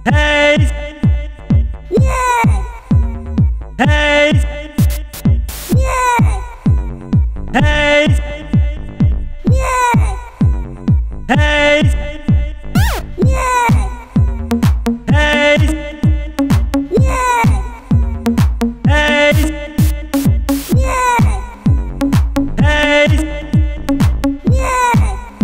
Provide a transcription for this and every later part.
Hey, Yeah! hey, Yeah! hey, Yeah! hey, Yeah! hey, Yeah! hey, Yeah! hey, Yeah!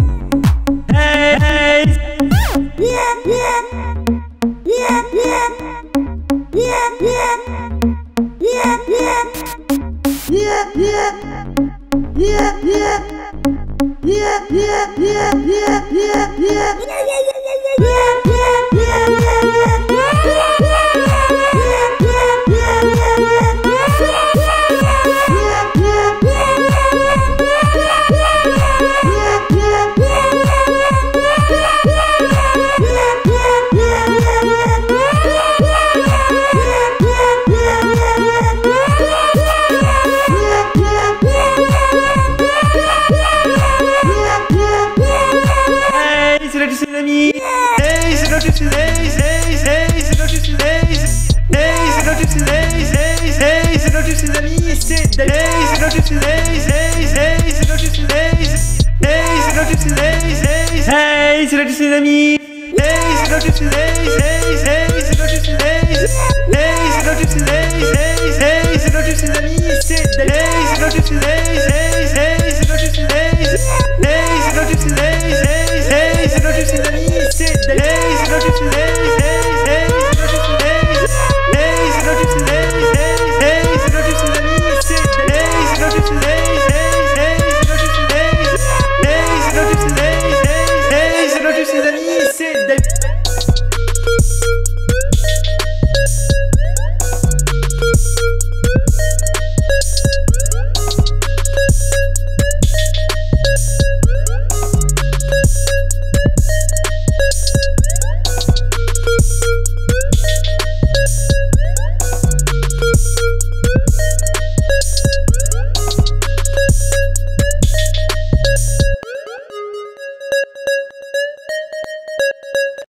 hey, Yeah! Yeah! Yeah! Yeah! Yeah! Yeah! Yeah! Yeah! Yeah! Yeah! c'est là que je suis amis. Hey, c'est là que je suis hey, c'est là que je suis hey, c'est là que je suis hey, c'est là que je suis amis. C'est là que je suis hey, c'est là que je suis hey, c'est là que je suis hey, c'est là que je suis amis. Hey, c'est là que je suis hey, c'est là que je suis hey, c'est là que je suis hey, c'est là que je suis amis. C'est là que je suis hey, c'est là que je suis hey, c'est là que je suis hey, c'est là que je suis amis.